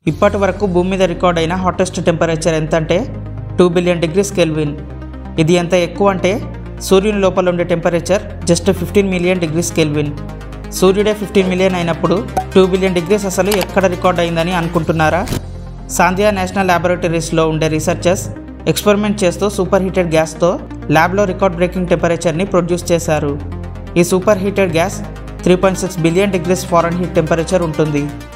ఇప్పటి వరకు భూమి మీద రికార్డ్ అయిన హాటెస్ట్ టెంపరేచర్ ఎంత అంటే 2 బిలియన్ డిగ్రీస్ కెల్విన్. ఇది ఎంత ఎక్కువ అంటే సూర్యుని లోపల ఉండే temperature just 15 million degrees kelvin. సూర్యుడే 15 మిలియన్ అయినప్పుడు 2 బిలియన్ డిగ్రీస్ అసలు ఎక్కడ రికార్డ్ అయిందని అనుకుంటున్నారా? సాంధియా నేషనల్ ల్యాబొరేటరీస్లో ఉండే రీసెర్చర్స్ ఎక్స్పెరిమెంట్ చేస్తూ సూపర్ హీటెడ్ గ్యాస్తో ల్యాబ్లో రికార్డ్ బ్రేకింగ్ టెంపరేచర్ని ప్రొడ్యూస్ చేశారు. ఈ super heated gas 3.6 billion degrees Fahrenheit temperature ఉంటుంది.